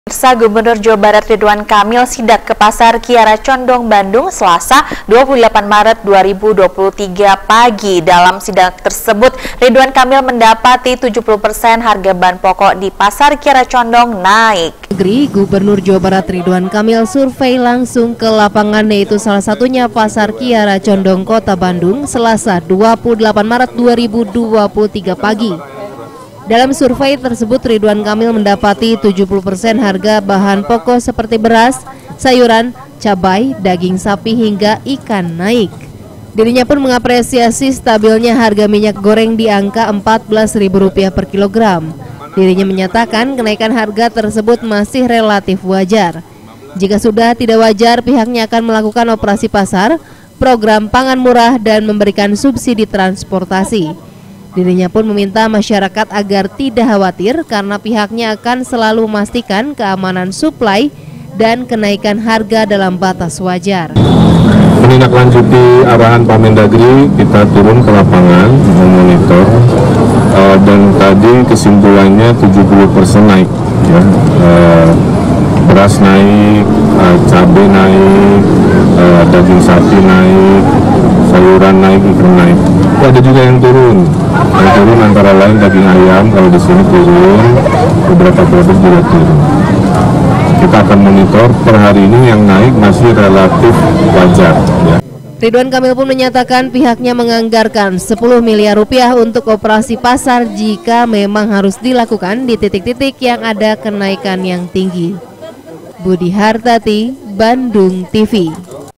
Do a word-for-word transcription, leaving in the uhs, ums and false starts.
Pemirsa, Gubernur Jawa Barat Ridwan Kamil sidak ke Pasar Kiara Condong, Bandung, Selasa dua puluh delapan Maret dua ribu dua puluh tiga pagi. Dalam sidak tersebut, Ridwan Kamil mendapati tujuh puluh persen harga bahan pokok di Pasar Kiara Condong naik. Negeri, Gubernur Jawa Barat Ridwan Kamil survei langsung ke lapangan, yaitu salah satunya Pasar Kiara Condong, Kota Bandung, Selasa dua puluh delapan Maret dua ribu dua puluh tiga pagi. Dalam survei tersebut, Ridwan Kamil mendapati tujuh puluh persen harga bahan pokok seperti beras, sayuran, cabai, daging sapi hingga ikan naik. Dirinya pun mengapresiasi stabilnya harga minyak goreng di angka empat belas ribu rupiah per kilogram. Dirinya menyatakan kenaikan harga tersebut masih relatif wajar. Jika sudah tidak wajar, pihaknya akan melakukan operasi pasar, program pangan murah, dan memberikan subsidi transportasi. Dirinya pun meminta masyarakat agar tidak khawatir karena pihaknya akan selalu memastikan keamanan suplai dan kenaikan harga dalam batas wajar. Menindaklanjuti arahan Pak Mendagri, kita turun ke lapangan memonitor uh, dan tadi kesimpulannya tujuh puluh persen naik, ya. uh, beras naik, uh, cabai naik, uh, daging sapi naik, sayuran naik, ikan naik. Ada juga yang turun, yang turun antara lain daging ayam, kalau di sini turun, beberapa produk juga turun. Kita akan monitor per hari ini yang naik masih relatif wajar, ya. Ridwan Kamil pun menyatakan pihaknya menganggarkan sepuluh miliar rupiah untuk operasi pasar jika memang harus dilakukan di titik-titik yang ada kenaikan yang tinggi. Budi Hartati, Bandung T V.